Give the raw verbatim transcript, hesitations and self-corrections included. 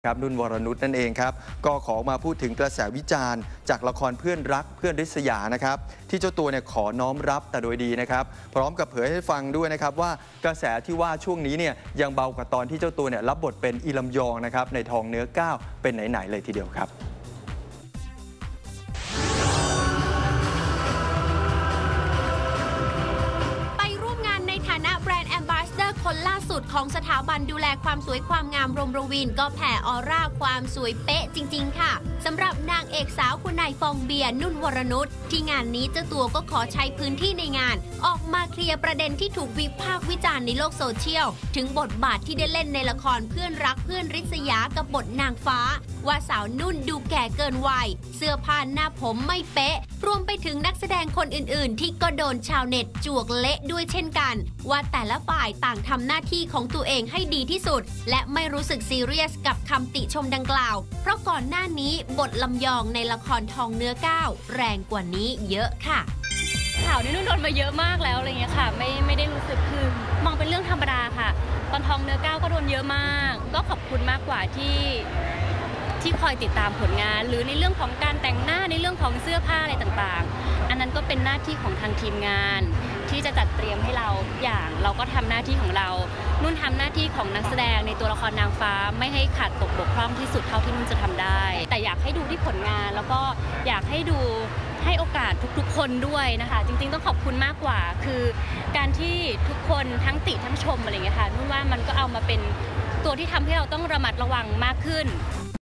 ครับนุ่นวรนุชนั่นเองครับก็ขอมาพูดถึงกระแสวิจารณ์จากละครเพื่อนรักเพื่อนริษยานะครับที่เจ้าตัวเนี่ยขอน้อมรับแต่โดยดีนะครับพร้อมกับเผยให้ฟังด้วยนะครับว่ากระแสที่ว่าช่วงนี้เนี่ยยังเบากว่าตอนที่เจ้าตัวเนี่ยรับบทเป็นอีลำยองนะครับในทองเนื้อก้าวเป็นไหนๆเลยทีเดียวครับคนล่าสุดของสถาบันดูแลความสวยความงามรมรวินก็แผ่ออร่าความสวยเป๊ะจริงๆค่ะสำหรับนางเอกสาวคุณนายฟองเบียร์นุ่นวรนุชที่งานนี้เจ้าตัวก็ขอใช้พื้นที่ในงานออกมาเคลียร์ประเด็นที่ถูกวิพากษ์วิจารณ์ในโลกโซเชียลถึงบทบาทที่ได้เล่นในละครเพื่อนรักเพื่อนริษยากับบทนางฟ้าว่าสาวนุ่นดูแก่เกินวัยเสื้อผ้าหน้าผมไม่เป๊ะรวมไปถึงนักแสดงคนอื่นๆที่ก็โดนชาวเน็ตจวกเละด้วยเช่นกันว่าแต่ละฝ่ายต่างทำหน้าที่ของตัวเองให้ดีที่สุดและไม่รู้สึกซีเรียสกับคำติชมดังกล่าวเพราะก่อนหน้านี้บทลำยองในละครทองเนื้อก้าวแรงกว่านี้เยอะค่ะข่าวนี้นุ่นโดนมาเยอะมากแล้วอะไรเงี้ยค่ะไม่ไม่ได้รู้สึกคือมองเป็นเรื่องธรรมดาค่ะตอนทองเนื้อก้าวก็โดนเยอะมากก็ขอบคุณมากกว่าที่ที่คอยติดตามผลงานหรือในเรื่องของการแต่งหน้าในเรื่องของเสื้อผ้าอะไรต่างๆอันนั้นก็เป็นหน้าที่ของทางทีมงานที่จะจัดเตรียมให้เราอย่างเราก็ทำหน้าที่ของเรานุ่นทำหน้าที่ของนักแสดงในตัวละครนางฟ้าไม่ให้ขาดตกบกพร่องที่สุดเท่าที่นุ่นจะทำได้แต่อยากให้ดูที่ผลงานแล้วก็อยากให้ดูให้โอกาสทุกๆคนด้วยนะคะจริงๆต้องขอบคุณมากกว่าคือการที่ทุกคนทั้งติทั้งชมอะไรอย่างเงี้ยค่ะนุ่นว่ามันก็เอามาเป็นตัวที่ทำให้เราต้องระมัดระวังมากขึ้น